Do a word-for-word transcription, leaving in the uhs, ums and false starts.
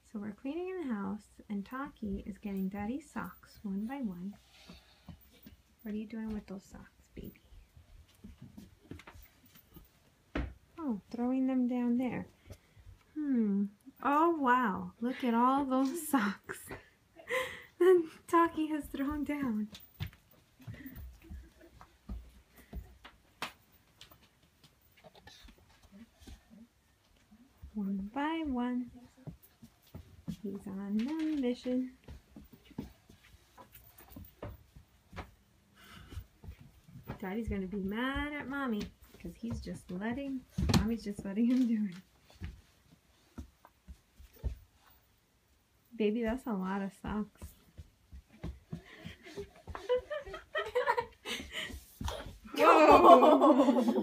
So we're cleaning in the house, and Taki is getting Daddy's socks one by one. What are you doing with those socks, baby? Oh, throwing them down there. Hmm. Oh, wow. Look at all those socks that Taki has thrown down. One by one. He's on a mission. Daddy's gonna be mad at Mommy because he's just letting, Mommy's just letting him do it. Baby, that's a lot of socks. Whoa!